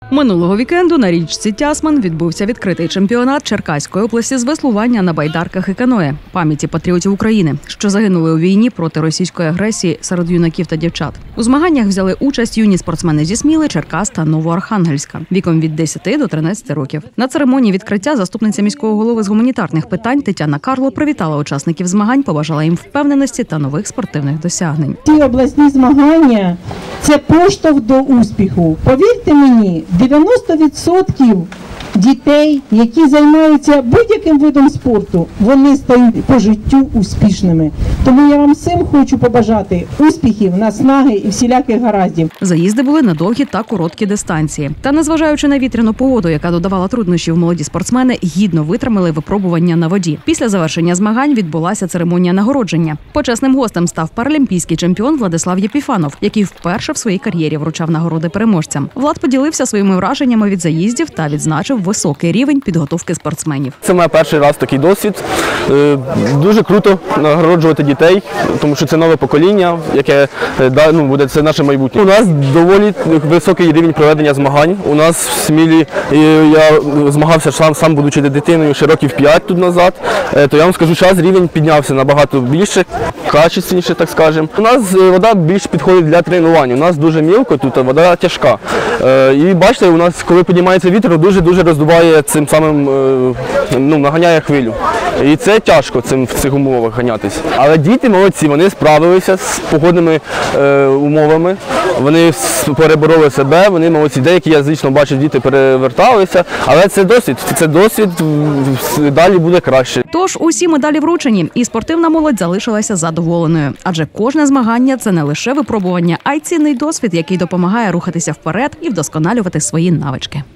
Минулого вікенду на річці Тясмин відбувся відкритий чемпіонат Черкаської області з веслування на байдарках і каное пам'яті патріотів України, що загинули у війні проти російської агресії серед юнаків та дівчат. У змаганнях взяли участь юні спортсмени зі Сміли, Черкас та Новоархангельська віком від 10 до 13 років. На церемонії відкриття заступниця міського голови з гуманітарних питань Тетяна Карло привітала учасників змагань, побажала їм впевненості та нових спортивних досягнень. Ці обласні змагання – це поштовх до успіху. Повірте мені, 90% дітей, які займаються будь-яким видом спорту, вони стають по життю успішними. Тому я вам всім хочу побажати успіхів, наснаги і всіляких гараздів. Заїзди були на довгі та короткі дистанції. Та незважаючи на вітряну погоду, яка додавала труднощів, молоді спортсмени гідно витримали випробування на воді. Після завершення змагань відбулася церемонія нагородження. Почесним гостем став паралімпійський чемпіон Владислав Єпіфанов, який вперше в своїй кар'єрі вручав нагороди переможцям. Влад поділився своїми враженнями від заїздів та відзначив високий рівень підготовки спортсменів. Це мій перший раз такий досвід. Дуже круто нагороджувати дітей, тому що це нове покоління, яке буде це наше майбутнє. У нас доволі високий рівень проведення змагань. У нас в Смілі я змагався сам будучи дитиною ще років 5 тут назад. То я вам скажу, зараз рівень піднявся набагато більше, качественніше, так скажемо. У нас вода більш підходить для тренувань. У нас дуже мілко, тут вода тяжка. І бачите, у нас, коли піднімається вітер, дуже роздуває цим самим, наганяє хвилю. І це тяжко в цих умовах ганятися. Але діти молодці, вони справилися з погодними умовами, вони перебороли себе, вони молодці. Деякі, я звісно бачив, діти переверталися, але це досвід, далі буде краще. Тож усі медалі вручені, і спортивна молодь залишилася задоволеною. Адже кожне змагання – це не лише випробування, а й цінний досвід, який допомагає рухатися вперед і вдосконалювати свої навички.